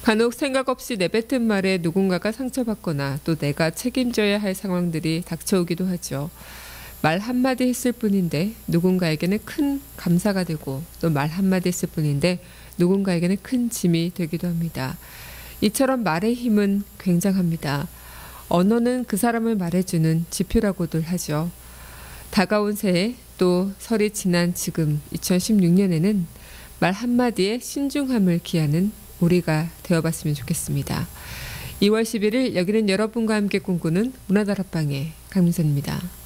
간혹 생각 없이 내뱉은 말에 누군가가 상처받거나 또 내가 책임져야 할 상황들이 닥쳐오기도 하죠. 말 한마디 했을 뿐인데 누군가에게는 큰 감사가 되고 또 말 한마디 했을 뿐인데 누군가에게는 큰 짐이 되기도 합니다. 이처럼 말의 힘은 굉장합니다. 언어는 그 사람을 말해주는 지표라고들 하죠. 다가온 새해 또 설이 지난 지금 2016년에는 말 한마디에 신중함을 기하는 우리가 되어봤으면 좋겠습니다. 2월 11일 여기는 여러분과 함께 꿈꾸는 문화다락방의 강민선입니다.